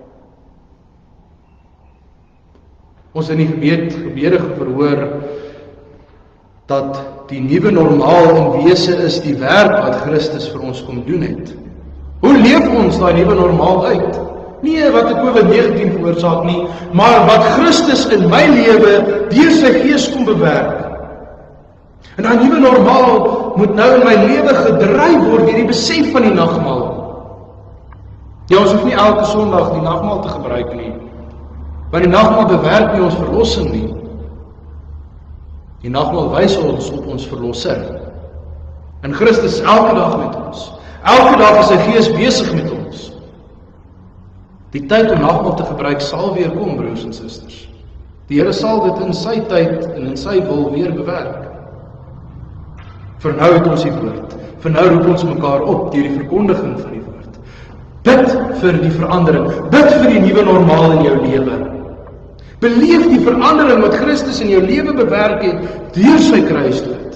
[SPEAKER 2] Ons in die gebede verhoor dat die nuwe normaal in wese is die werk wat Christus vir ons kom doen het. Hoe leef ons daai nuwe normaal uit? Nie wat die COVID-19 veroorsaak nie, maar wat Christus in my lewe deur sy Gees kom bewerk. En daai nuwe normaal moet nou in my lewe gedryf word deur die besef van die nagmaal. Ja, ons hoef nie elke Sondag die nagmaal te gebruik nie, want die nagmaal bewerk nie ons verlossing nie. Die nagmaal wys ons op ons verlosser. En Christus is elke dag met ons. Elke dag is sy Gees besig met ons. Die tyd om nagmaal te gebruik sal weer kom, broers en susters. Die Here sal dit in sy tyd en in sy wil weer bewerk. Vir nou het ons die woord. Vir nou roep ons mekaar op deur die verkondiging van die woord. Bid vir die verandering. Bid vir die nuwe normaal in jou lewe. Beleef die verandering wat Christus in jou lewe bewerk het deur sy kruisdood.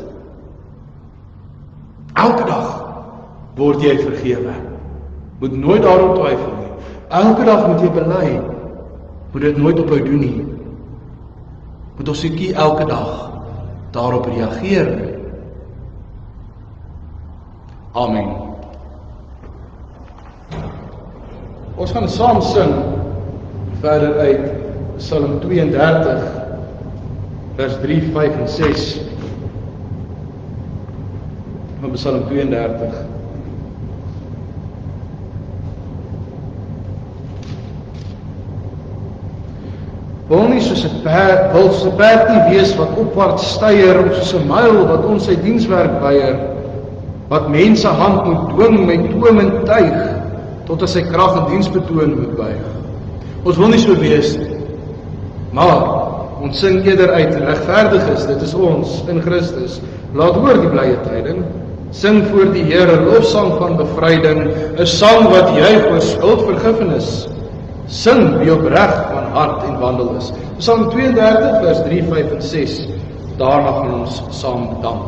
[SPEAKER 2] Elke dag word jy vergewe. Moet nooit daarop twyfel nie. Elke dag moet jy bely. Moet dit nooit ophou doen nie. Moet ons seker elke dag daarop reageer. Amen. Ons gaan saam sing verder uit Psalm 32 vers 3, 5 en 6. Van Psalm 32. Wil nie soos 'n perd nie wees wat opwaarts styer, of soos 'n muil wat ons sy dienswerk weier, wat mense hand moet dwing met toom en tuig, tot as sy krag en diens betoon moet buig. Ons wil nie so wees nie, maar ons sing eerder uit, regverdig is, dit is ons in Christus. Laat hoor die blye tyding, sing voor die Here lofsang van bevryding, 'n sang wat juig oor skuldvergifnis. Sing wie opreg van hart en wandel is. Psalm 32 vers 3, 5 en 6. Daarna gaan ons saam dank.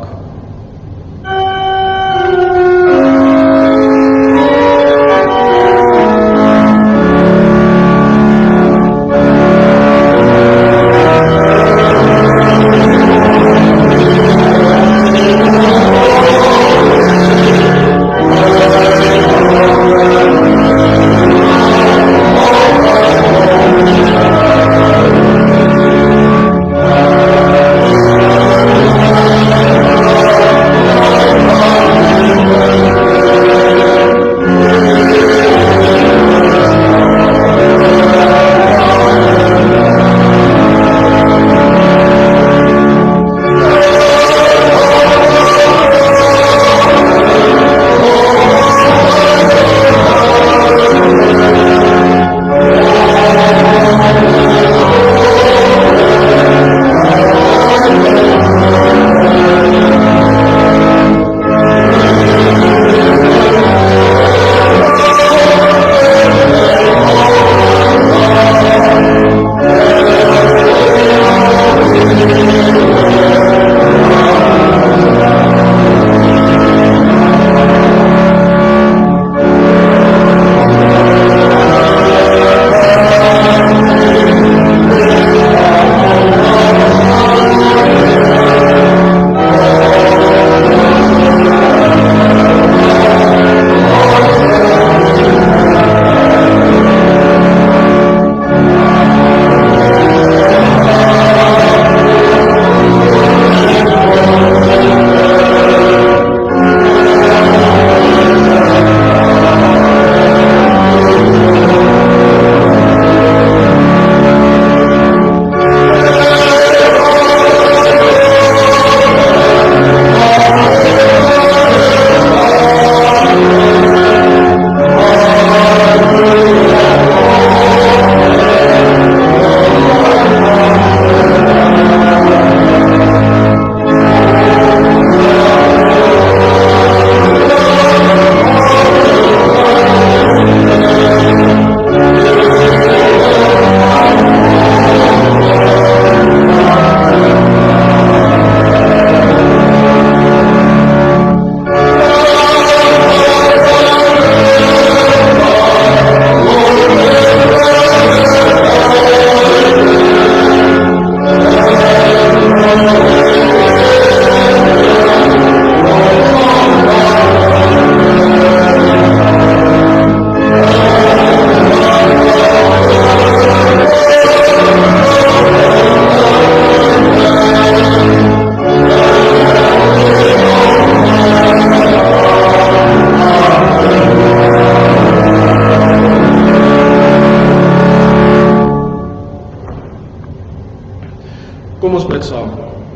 [SPEAKER 2] Kom ons bid saam.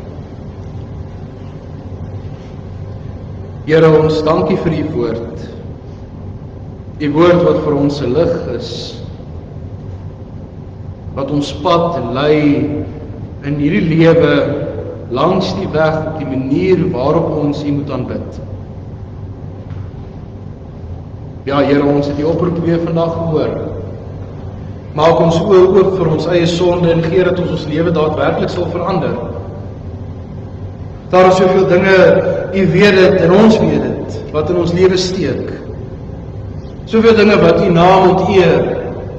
[SPEAKER 2] Here, ons dankie vir u woord. U woord wat vir ons 'n lig is, wat ons pad lei in hierdie lewe langs die weg op die manier waarop ons u moet aanbid. Ja, Here, ons het die oproep weer vandag gehoor. Maak ons oë oop vir ons eie sonde en gee dat ons lewe daadwerklik sal verander. Daar is soveel dinge, u weet dit en ons weet dit, wat in ons lewe steek. Soveel dinge wat u naam onteer.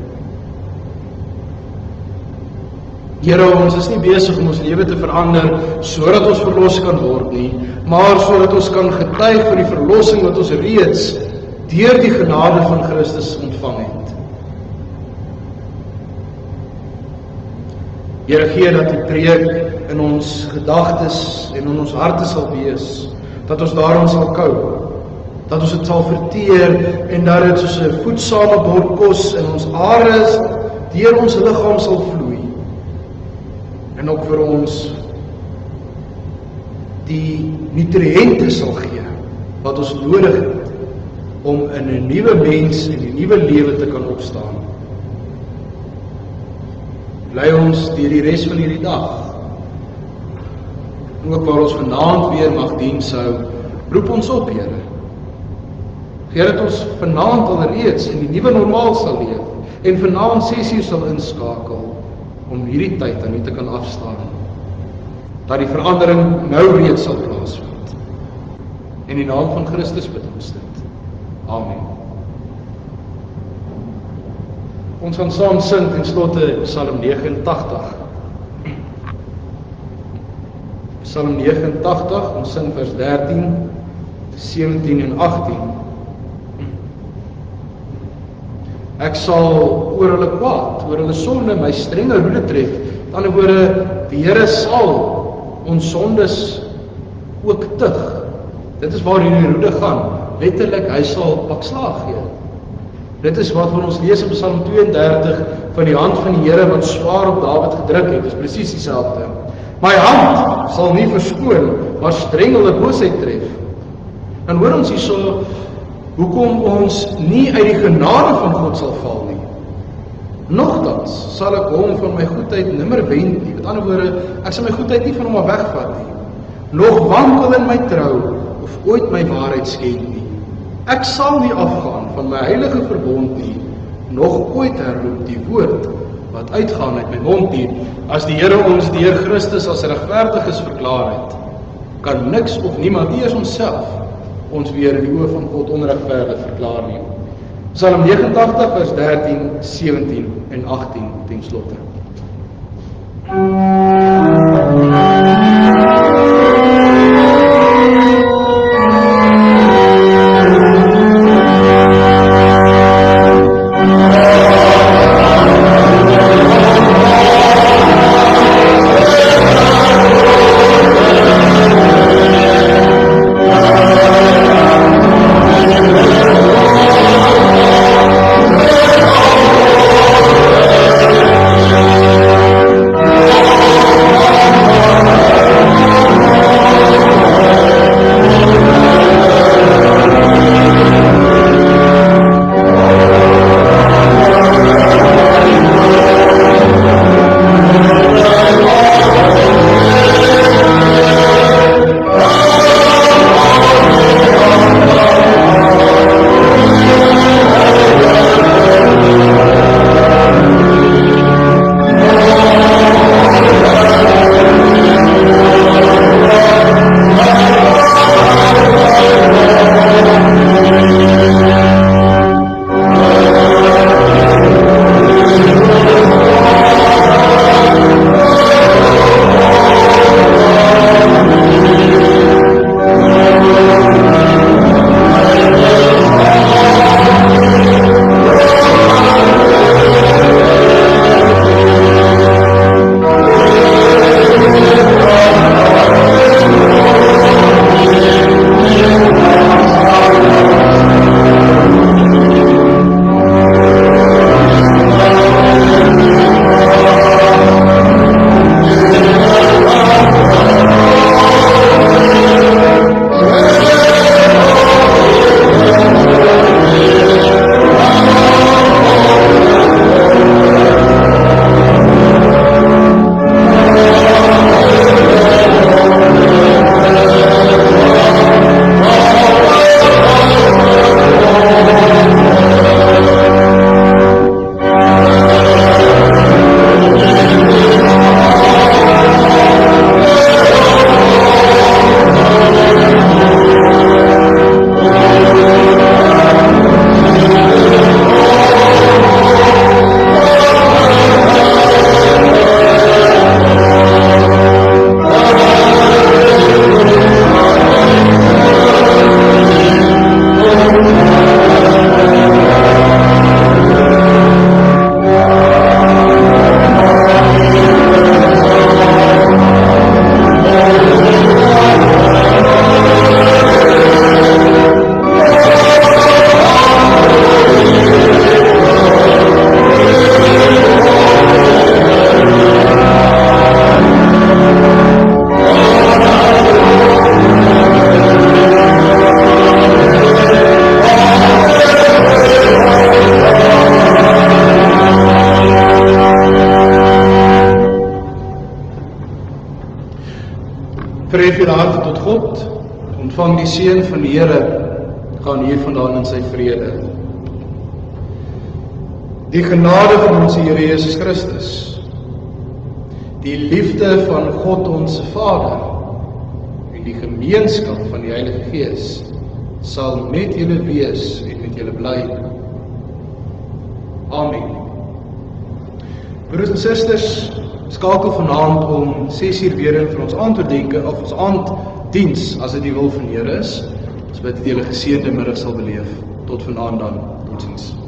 [SPEAKER 2] Here, ons is nie besig om ons lewe te verander sodat ons verlos kan word nie, maar sodat ons kan getuig van die verlossing wat ons reeds deur die genade van Christus ontvang het. Here, gee dat die preek in ons gedagtes en in ons harte sal wees, dat ons daarom sal kou, dat ons dit sal verteer en dat dit soos 'n voedsame bord kos in ons are deur ons liggaam sal vloei. En ook vir ons die nutriënte sal gee wat ons nodig het om in 'n nuwe mens en 'n nuwe lewe te kan opstaan. Lei ons deur die res van hierdie dag. En ook waar ons vanaand weer mag diens hou, roep ons op, Here. Gee dat ons vanaand alreeds in die nuwe normaal sal leef en vanaand 6:00 sal inskakel om hierdie tyd aan U te kan afstaan. Dat die verandering nou reeds sal plaasvind. In die naam van Christus bid ons dit. Amen. Ons gaan saam sing ten slotte Psalm 89. Psalm 89, ons sing vers 13, 17 en 18. Ek sal oor hulle kwaad, oor hulle sonde my strenge roede tref. Met ander woorde, die Here sal ons sondes ook tug. Dit is waar hierdie roede gaan. Letterlik, hy sal pak slaag gee. Dit is wat ons lees in Psalm 32 van die hand van die Here wat swaar op Dawid gedruk het. Dit is presies dieselfde. My hand sal nie verskoon, maar streng hulle boosheid tref. En hoor ons hierso hoekom ons nie uit die genade van God sal val nie. Nogtans sal ek hom van my goedheid nimmer wend nie. Met ander woorde, ek sal my goedheid nie van hom af wegvat nie. Nog wankel in my trou of ooit my waarheid skend nie. Ek sal nie afgaan van my heilige verbond nie, nog ooit herroep die woord wat uitgaan uit my mond nie. As die Here ons deur Christus as regverdiges verklaar het, kan niks of niemand, nie eens onsself, ons weer in die oë van God onregverdig verklaar nie. Psalm 89 vers 13, 17 en 18 ten slotte.
[SPEAKER 1] Verhef julle harte tot God, ontvang die seën van die Here, gaan hiervandaan in sy vrede. Die genade van ons Here Jesus Christus, die liefde van God ons Vader en die gemeenskap van die Heilige Gees sal met julle wees en met julle bly. Amen. Broers en susters, skakel vanaand om 6:00 weer in vir ons aandoordenke of ons aanddiens, as dit die wil van die Here is. Ons bid dat julle geseënde middag sal beleef. Tot vanaand dan. Totsiens.